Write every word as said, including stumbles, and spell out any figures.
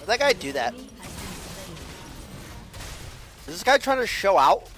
that guy do that? Is this guy trying to show out?